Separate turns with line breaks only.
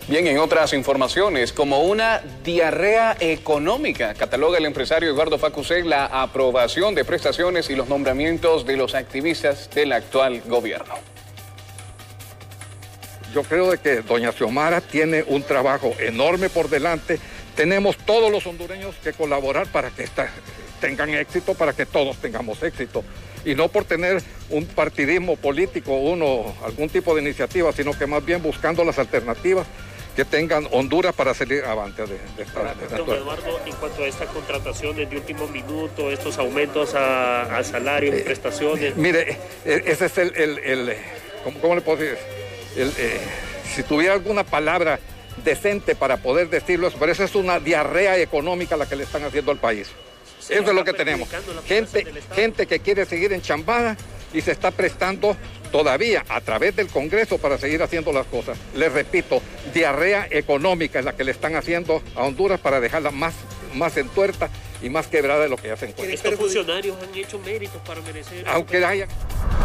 Bien, en otras informaciones, como una diarrea económica, cataloga el empresario Eduardo Facusé la aprobación de prestaciones y los nombramientos de los activistas del actual gobierno.
Yo creo de que doña Xiomara tiene un trabajo enorme por delante. Tenemos todos los hondureños que colaborar para que tengan éxito, para que todos tengamos éxito. Y no por tener un partidismo político, algún tipo de iniciativa, sino que más bien buscando las alternativas que tengan Honduras para salir avante de esta.
Don Eduardo, en cuanto a estas contrataciones de último minuto, estos aumentos a salarios y prestaciones.
Mire, ese es ¿cómo le puedo decir? Si tuviera alguna palabra decente para poder decirlo, pero esa es una diarrea económica la que le están haciendo al país. Eso es lo que tenemos. Gente que quiere seguir enchambada y se está prestando todavía a través del Congreso para seguir haciendo las cosas. Les repito, diarrea económica es la que le están haciendo a Honduras para dejarla más entuerta y más quebrada de lo que ya se encuentra.
Estos funcionarios han hecho méritos para merecer.
Aunque haya...